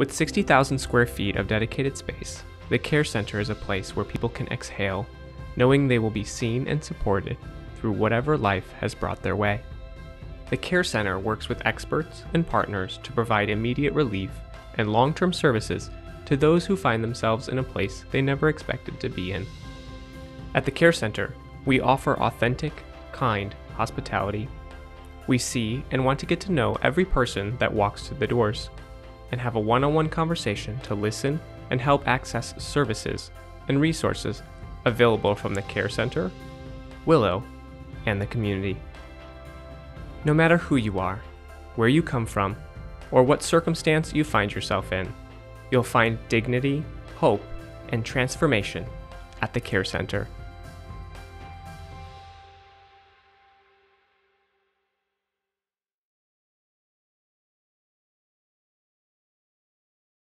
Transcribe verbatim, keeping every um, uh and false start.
With sixty thousand square feet of dedicated space, the Care Center is a place where people can exhale, knowing they will be seen and supported through whatever life has brought their way. The Care Center works with experts and partners to provide immediate relief and long-term services to those who find themselves in a place they never expected to be in. At the Care Center, we offer authentic, kind hospitality. We see and want to get to know every person that walks through the doors, and have a one-on-one conversation to listen and help access services and resources available from the Care Center, Willow, and the community. No matter who you are, where you come from, or what circumstance you find yourself in, you'll find dignity, hope, and transformation at the Care Center.